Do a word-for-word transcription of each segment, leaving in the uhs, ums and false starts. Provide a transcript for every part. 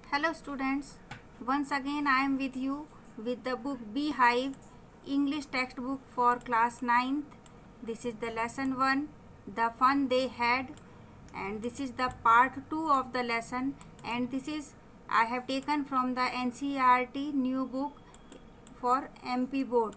Hello students, once again I am with you with the book Beehive English textbook for class ninth. This is the lesson one, the fun they had, and this is the part two of the lesson, and this is I have taken from the N C E R T new book for M P board.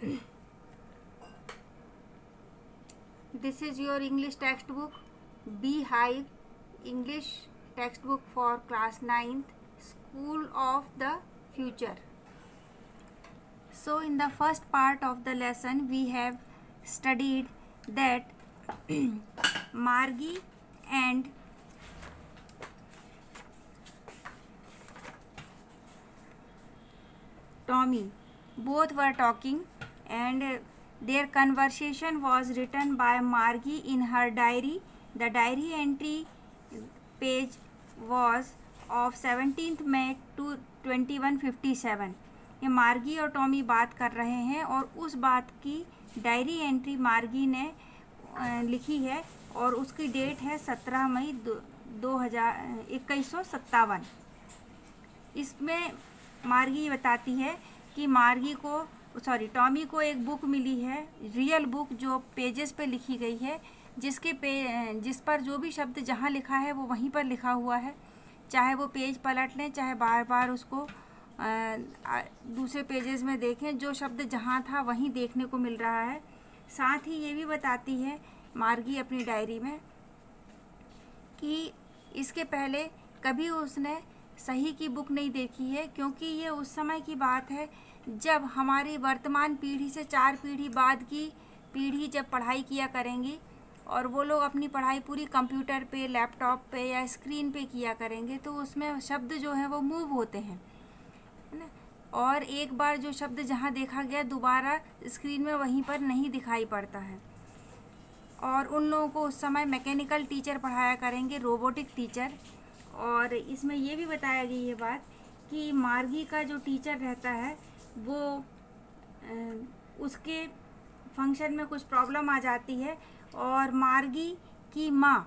This is your English textbook Beehive English textbook for class ninth, School of the Future. So in the first part of the lesson we have studied that Margie and Tommy both were talking, and their conversation was written by Margie in her diary. The diary entry page was of seventeenth May to twenty-one fifty-seven. ये मार्गी और Tommy बात कर रहे हैं और उस बात की डायरी एंट्री मार्गी ने लिखी है और उसकी डेट है सत्रह मई दो हज़ार इक्कीस सौ सत्तावन। इसमें मार्गी बताती है कि मार्गी को सॉरी टॉमी को एक बुक मिली है, रियल बुक, जो पेजेस पे लिखी गई है, जिसके पे जिस पर जो भी शब्द जहाँ लिखा है वो वहीं पर लिखा हुआ है। चाहे वो पेज पलट लें, चाहे बार बार उसको आ, दूसरे पेजेस में देखें, जो शब्द जहाँ था वहीं देखने को मिल रहा है। साथ ही ये भी बताती है मार्गी अपनी डायरी में कि इसके पहले कभी उसने सही की बुक नहीं देखी है, क्योंकि ये उस समय की बात है जब हमारी वर्तमान पीढ़ी से चार पीढ़ी बाद की पीढ़ी जब पढ़ाई किया करेंगी और वो लोग अपनी पढ़ाई पूरी कंप्यूटर पे, लैपटॉप पे या स्क्रीन पे किया करेंगे, तो उसमें शब्द जो हैं वो मूव होते हैं, है ना। और एक बार जो शब्द जहाँ देखा गया दोबारा स्क्रीन में वहीं पर नहीं दिखाई पड़ता है। और उन लोगों को उस समय मैकेनिकल टीचर पढ़ाया करेंगे, रोबोटिक टीचर। और इसमें ये भी बताया गई है बात कि मार्गी का जो टीचर रहता है वो उसके फंक्शन में कुछ प्रॉब्लम आ जाती है और मार्गी की माँ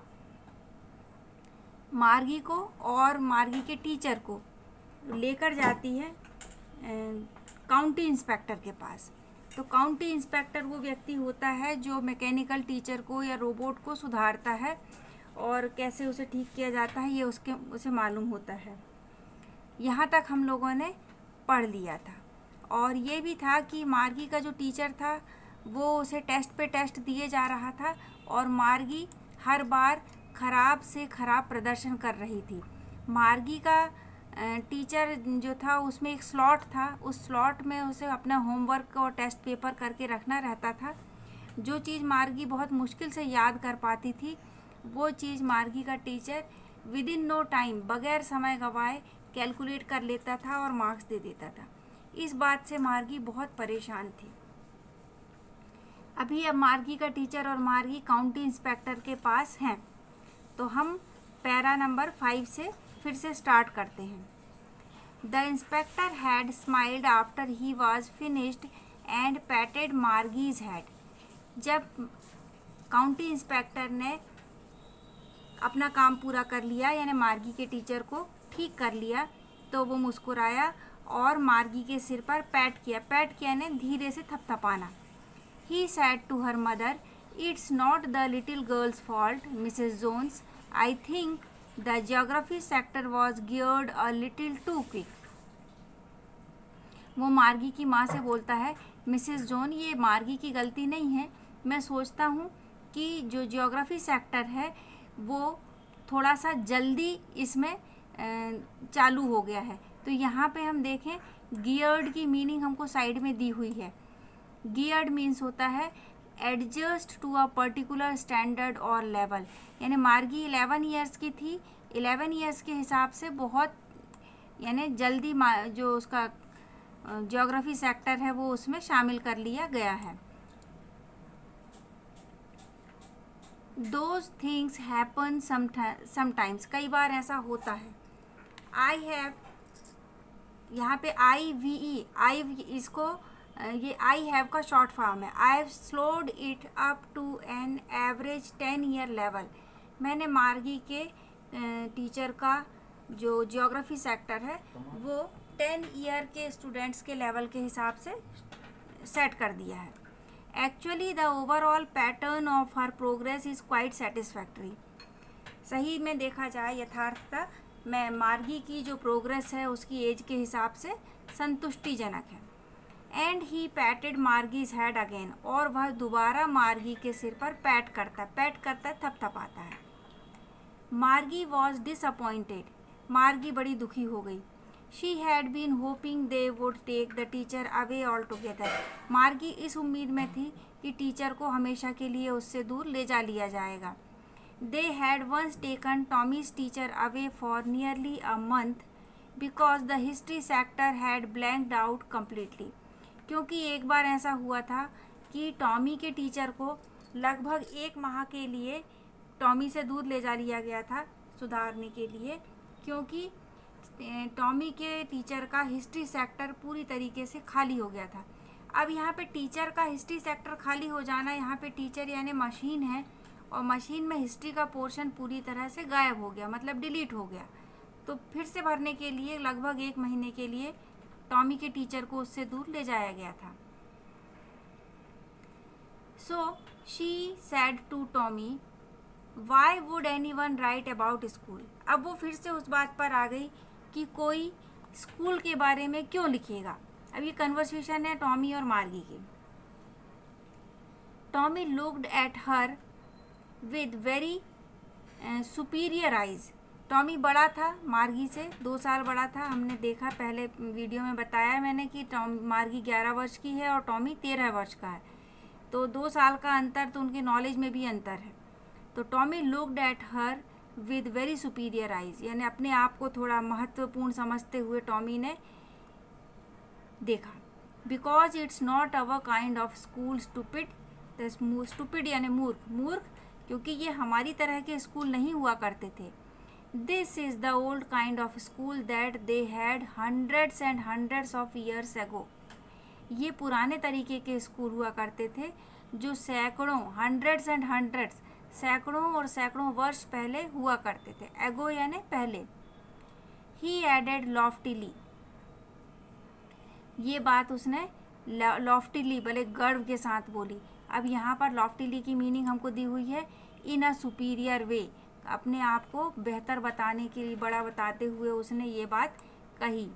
मार्गी को और मार्गी के टीचर को लेकर जाती है काउंटी इंस्पेक्टर के पास। तो काउंटी इंस्पेक्टर वो व्यक्ति होता है जो मैकेनिकल टीचर को या रोबोट को सुधारता है और कैसे उसे ठीक किया जाता है ये उसके उसे मालूम होता है। यहाँ तक हम लोगों ने पढ़ लिया था। और ये भी था कि मार्गी का जो टीचर था वो उसे टेस्ट पे टेस्ट दिए जा रहा था और मार्गी हर बार ख़राब से ख़राब प्रदर्शन कर रही थी। मार्गी का टीचर जो था उसमें एक स्लॉट था, उस स्लॉट में उसे अपना होमवर्क और टेस्ट पेपर करके रखना रहता था। जो चीज़ मार्गी बहुत मुश्किल से याद कर पाती थी वो चीज़ मार्गी का teacher within no time, बग़ैर समय गंवाए, कैलकुलेट कर लेता था और मार्क्स दे देता था। इस बात से मार्गी बहुत परेशान थी। अभी अब मार्गी का टीचर और मार्गी काउंटी इंस्पेक्टर के पास हैं, तो हम पैरा नंबर फाइव से फिर से स्टार्ट करते हैं। The inspector had smiled after he was finished and patted Margie's head. जब काउंटी इंस्पेक्टर ने अपना काम पूरा कर लिया, यानी मार्गी के टीचर को ठीक कर लिया, तो वो मुस्कुराया और मार्गी के सिर पर पैट किया। पैट किया ने धीरे से थपथपाना। He said to her mother, "It's not the little girl's fault, Missus Jones. I think the geography sector was geared a little too quick." वो मार्गी की माँ से बोलता है, मिसेस जोन, ये मार्गी की गलती नहीं है। मैं सोचता हूँ कि जो जियोग्राफी सेक्टर है वो थोड़ा सा जल्दी इसमें चालू हो गया है। तो यहाँ पे हम देखें गियर्ड की मीनिंग हमको साइड में दी हुई है। गियर्ड मीन्स होता है adjust to a particular standard और लेवल, यानी मार्गी इलेवन ईयर्स की थी, इलेवन ईयर्स के हिसाब से बहुत यानी जल्दी जो उसका ज्योग्राफी सेक्टर है वो उसमें शामिल कर लिया गया है। दोज थिंग्स हैपन समटाइम्स, कई बार ऐसा होता है। आई हैव, यहाँ पे आई वी ई, आई इसको ये आई हैव का शॉर्ट फॉर्म है। I have slowed it up to an average ten year level. मैंने मार्गी के टीचर का जो जियोग्राफी सेक्टर है वो टेन ईयर के स्टूडेंट्स के लेवल के हिसाब से सेट कर दिया है। Actually the overall pattern of her progress is quite satisfactory. सही में देखा जाए यथार्थता में मार्गी की जो प्रोग्रेस है उसकी एज के हिसाब से संतुष्टिजनक है। And he patted Margie's head again, और वह दोबारा मार्गी के सिर पर पैट करता है पैट करता है थपथपाता है। मार्गी वॉज डिसअपॉइंटेड, मार्गी बड़ी दुखी हो गई। She had been hoping they would take the teacher away altogether, Margie इस उम्मीद में थी कि टीचर को हमेशा के लिए उससे दूर ले जा लिया जाएगा। They had once taken Tommy's teacher away for nearly a month because the history sector had blanked out completely, क्योंकि एक बार ऐसा हुआ था कि टॉमी के टीचर को लगभग एक माह के लिए टॉमी से दूर ले जा लिया गया था सुधारने के लिए, क्योंकि टॉमी के टीचर का हिस्ट्री सेक्टर पूरी तरीके से खाली हो गया था। अब यहाँ पे टीचर का हिस्ट्री सेक्टर खाली हो जाना, यहाँ पे टीचर यानी मशीन है और मशीन में हिस्ट्री का पोर्शन पूरी तरह से गायब हो गया, मतलब डिलीट हो गया। तो फिर से भरने के लिए लगभग एक महीने के लिए टॉमी के टीचर को उससे दूर ले जाया गया था। So she said to Tommy why would anyone write about school. अब वो फिर से उस बात पर आ गई कि कोई स्कूल के बारे में क्यों लिखेगा। अब ये कन्वर्सेशन है टॉमी और मार्गी की। Tommy looked at her with very superior eyes. Tommy बड़ा था मार्गी से, दो साल बड़ा था। हमने देखा पहले वीडियो में बताया मैंने कि टॉम मार्गी ग्यारह वर्ष की है और टॉमी तेरह वर्ष का है, तो दो साल का अंतर, तो उनके नॉलेज में भी अंतर है। तो Tommy looked at her with very superior eyes, यानी अपने आप को थोड़ा महत्वपूर्ण समझते हुए टॉमी ने देखा। Because it's not our kind of school stupid, stupid यानी मूर्ख, मूर्ख क्योंकि ये हमारी तरह के स्कूल नहीं हुआ करते थे। This is the old kind of school that they had hundreds and hundreds of years ago. ये पुराने तरीके के स्कूल हुआ करते थे जो सैकड़ों, हंड्रेड्स एंड हंड्रेड्स, सैकड़ों और सैकड़ों वर्ष पहले हुआ करते थे। एगो यानी पहले। ही एडेड लॉफ्टिली, ये बात उसने लॉफ्टिली भले गर्व के साथ बोली। अब यहाँ पर लॉफ्टिली की मीनिंग हमको दी हुई है इन अ सुपीरियर वे, अपने आप को बेहतर बताने के लिए, बड़ा बताते हुए उसने ये बात कही।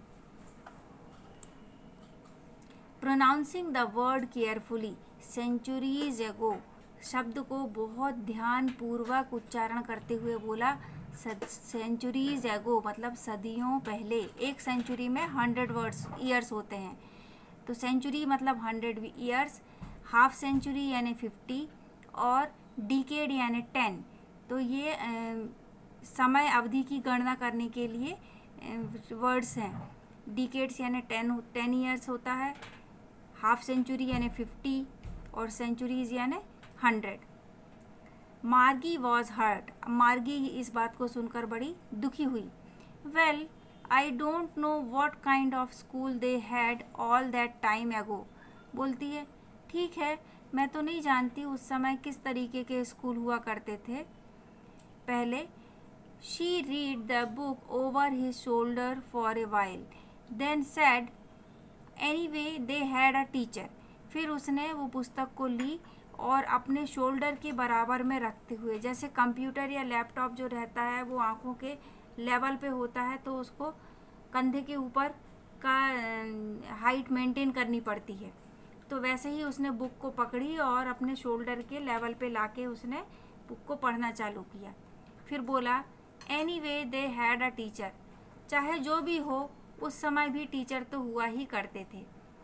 Pronouncing the word carefully, centuries ago, शब्द को बहुत ध्यान पूर्वक उच्चारण करते हुए बोला। सेंचुरीज एगो मतलब सदियों पहले। एक सेंचुरी में हंड्रेड वर्ड्स ईयर्स होते हैं, तो सेंचुरी मतलब हंड्रेड ईयर्स, हाफ सेंचुरी यानी फिफ्टी और डिकेड यानी टेन। तो ये आ, समय अवधि की गणना करने के लिए वर्ड्स हैं। डिकेड्स यानी टेन टेन ईयर्स होता है, हाफ सेंचुरी यानी फिफ्टी और सेंचुरीज यानी hundred. Margie was hurt, Margie इस बात को सुनकर बड़ी दुखी हुई। Well I don't know what kind of school they had all that time ago, बोलती है ठीक है, मैं तो नहीं जानती उस समय किस तरीके के स्कूल हुआ करते थे पहले। She read the book over his shoulder for a while then said anyway they had a teacher. फिर उसने वो पुस्तक को ली और अपने शोल्डर के बराबर में रखते हुए, जैसे कंप्यूटर या लैपटॉप जो रहता है वो आँखों के लेवल पे होता है तो उसको कंधे के ऊपर का हाइट मेंटेन करनी पड़ती है, तो वैसे ही उसने बुक को पकड़ी और अपने शोल्डर के लेवल पे लाके उसने बुक को पढ़ना चालू किया। फिर बोला anyway they had a teacher, चाहे जो भी हो उस समय भी टीचर तो हुआ ही करते थे।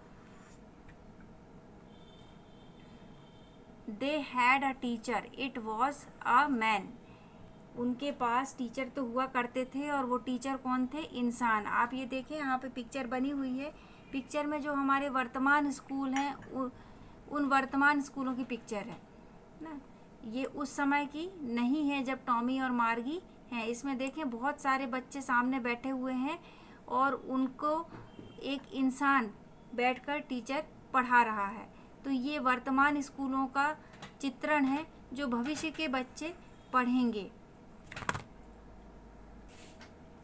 They had a teacher it was a man, उनके पास टीचर तो हुआ करते थे और वो टीचर कौन थे? इंसान। आप ये देखें यहाँ पे पिक्चर बनी हुई है, पिक्चर में जो हमारे वर्तमान स्कूल हैं उ, उन वर्तमान स्कूलों की पिक्चर है ना, ये उस समय की नहीं है जब टॉमी और मार्गी हैं। इसमें देखें बहुत सारे बच्चे सामने बैठे हुए हैं और उनको एक इंसान बैठकर टीचर पढ़ा रहा है। तो ये वर्तमान स्कूलों का चित्रण है जो भविष्य के बच्चे पढ़ेंगे।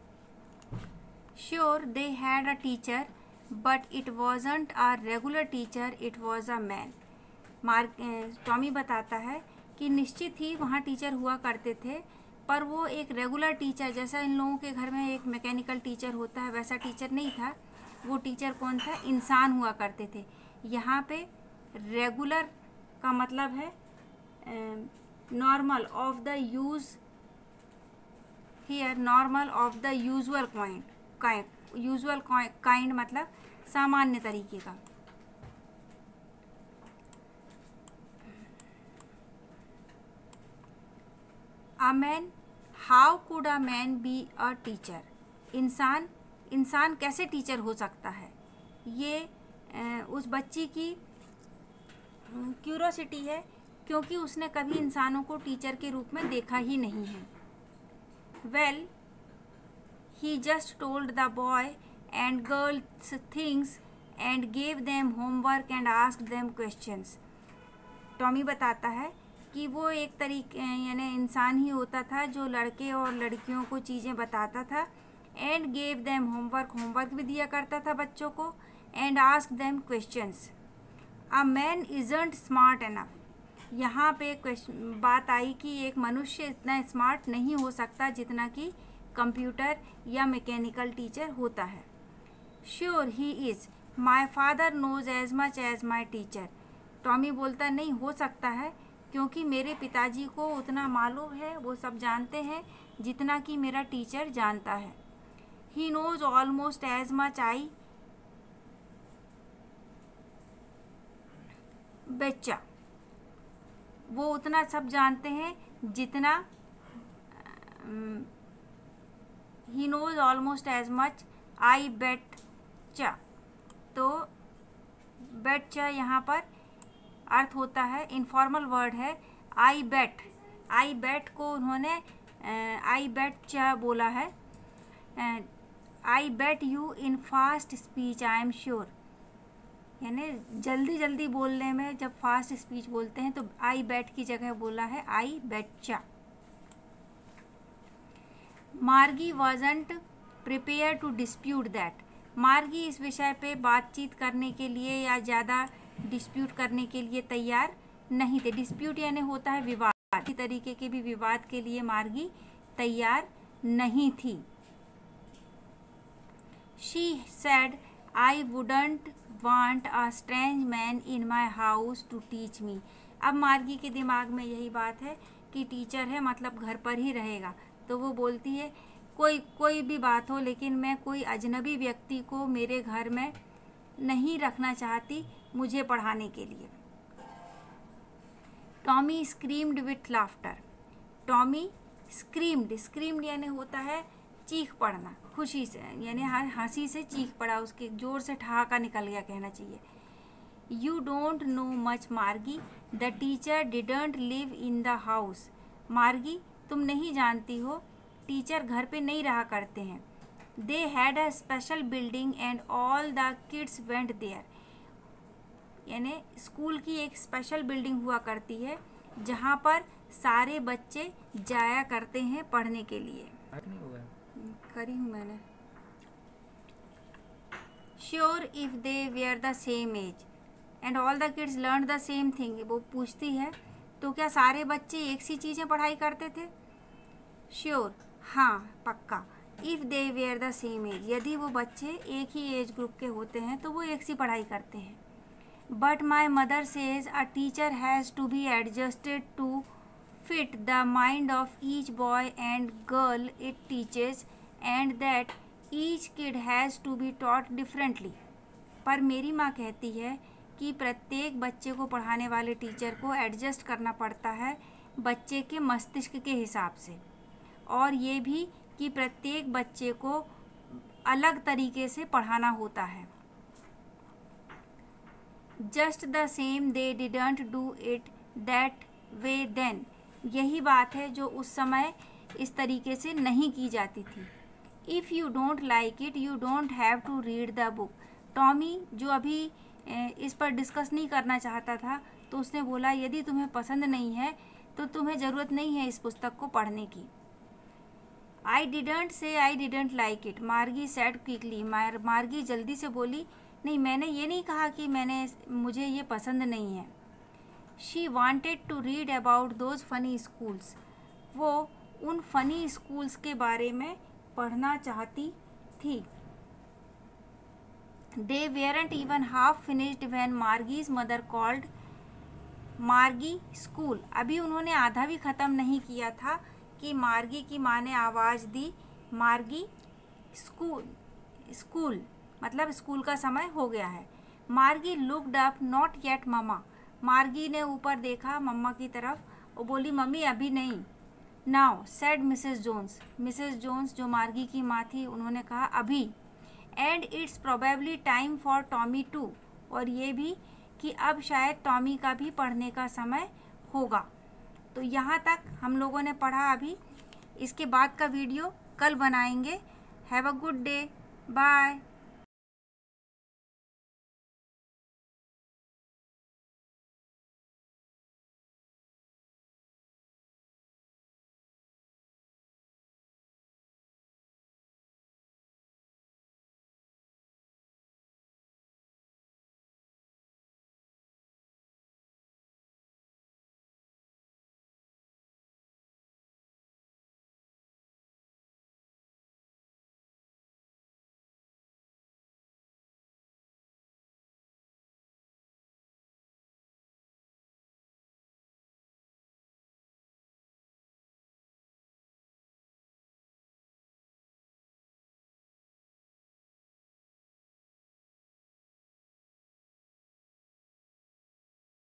Sure they had a teacher but it wasn't a regular teacher, it was a man. मार्क टॉमी बताता है कि निश्चित ही वहाँ टीचर हुआ करते थे, पर वो एक रेगुलर टीचर, जैसा इन लोगों के घर में एक मैकेनिकल टीचर होता है वैसा टीचर नहीं था। वो टीचर कौन था? इंसान हुआ करते थे। यहाँ पे रेगुलर का मतलब है normal of the use, here normal of the usual kind, usual kind मतलब सामान्य तरीके का। A man, how could a man be a teacher? इंसान इंसान कैसे टीचर हो सकता है? ये उस बच्ची की क्यूरोसिटी है, क्योंकि उसने कभी इंसानों को टीचर के रूप में देखा ही नहीं है। Well, he just told the boy and girls things and gave them homework and asked them questions. Tommy बताता है कि वो एक तरीके यानी इंसान ही होता था जो लड़के और लड़कियों को चीज़ें बताता था, and gave them homework, homework भी दिया करता था बच्चों को, and asked them questions. A man isn't smart enough. यहाँ पे क्वेश्चन बात आई कि एक मनुष्य इतना स्मार्ट नहीं हो सकता जितना कि कंप्यूटर या मैकेनिकल टीचर होता है। Sure he is, my father knows as much as my teacher. Tommy बोलता नहीं हो सकता है, क्योंकि मेरे पिताजी को उतना मालूम है, वो सब जानते हैं जितना कि मेरा टीचर जानता है। He knows almost as much I बच्चा, वो उतना सब जानते हैं जितना, he knows almost as much I betcha. तो बेट चा यहाँ पर अर्थ होता है, इनफॉर्मल वर्ड है आई बेट। आई बेट को उन्होंने आई बेट चा बोला है। I bet you in fast speech I am sure, यानी जल्दी जल्दी बोलने में जब फास्ट स्पीच बोलते हैं तो आई बेट की जगह बोला है I betcha. Margie wasn't prepared to dispute that. Margie इस विषय पे बातचीत करने के लिए या ज़्यादा डिस्प्यूट करने के लिए तैयार नहीं थे। डिस्प्यूट यानी होता है विवाद, इसी तरीके के भी विवाद के लिए मार्गी तैयार नहीं थी। She said I wouldn't want a strange man in my house to teach me. अब मार्गी के दिमाग में यही बात है कि टीचर है मतलब घर पर ही रहेगा, तो वो बोलती है कोई कोई भी बात हो, लेकिन मैं कोई अजनबी व्यक्ति को मेरे घर में नहीं रखना चाहती मुझे पढ़ाने के लिए। Tommy screamed with laughter. Tommy screamed, screamed यानी होता है चीख पड़ना, खुशी से, यानी हंसी से चीख पड़ा, उसके जोर से ठहाका निकल गया कहना चाहिए। You don't know much Margie, the teacher didn't live in the house. Margie तुम नहीं जानती हो, टीचर घर पे नहीं रहा करते हैं। They had a special building and all the kids went there. यानी स्कूल की एक स्पेशल बिल्डिंग हुआ करती है जहाँ पर सारे बच्चे जाया करते हैं पढ़ने के लिए। करी हूँ मैंने। Sure if they were the same age and all the kids learn the same thing. वो पूछती है तो क्या सारे बच्चे एक सी चीज़ें पढ़ाई करते थे? श्योर, हाँ पक्का। If they were the same age, यदि वो बच्चे एक ही एज ग्रुप के होते हैं तो वो एक सी पढ़ाई करते हैं। But my mother says a teacher has to be adjusted to fit the mind of each boy and girl it teaches and that each kid has to be taught differently। पर मेरी माँ कहती है कि प्रत्येक बच्चे को पढ़ाने वाले टीचर को एडजस्ट करना पड़ता है बच्चे के मस्तिष्क के हिसाब से, और ये भी कि प्रत्येक बच्चे को अलग तरीके से पढ़ाना होता है। Just the same they didn't do it that way then. यही बात है जो उस समय इस तरीके से नहीं की जाती थी। If you don't like it you don't have to read the book. Tommy जो अभी इस पर डिस्कस नहीं करना चाहता था, तो उसने बोला यदि तुम्हें पसंद नहीं है तो तुम्हें ज़रूरत नहीं है इस पुस्तक को पढ़ने की। I didn't say I didn't like it, Margie said quickly, Margie जल्दी से बोली, नहीं मैंने ये नहीं कहा कि मैंने मुझे ये पसंद नहीं है। She wanted to read about those funny schools, वो उन फनी स्कूल्स के बारे में पढ़ना चाहती थी। They weren't even half finished when Margie's mother called Margie school, अभी उन्होंने आधा भी ख़त्म नहीं किया था कि मार्गी की माँ ने आवाज़ दी मार्गी स्कूल, स्कूल मतलब स्कूल का समय हो गया है। Margie looked up, not yet mama, Margie ने ऊपर देखा मम्मा की तरफ और बोली मम्मी अभी नहीं। Now said Mrs Jones, Mrs Jones जो मार्गी की माँ थी उन्होंने कहा अभी। And it's probably time for Tommy too, और ये भी कि अब शायद टॉमी का भी पढ़ने का समय होगा। तो यहाँ तक हम लोगों ने पढ़ा अभी, इसके बाद का वीडियो कल बनाएंगे। Have a good day, bye.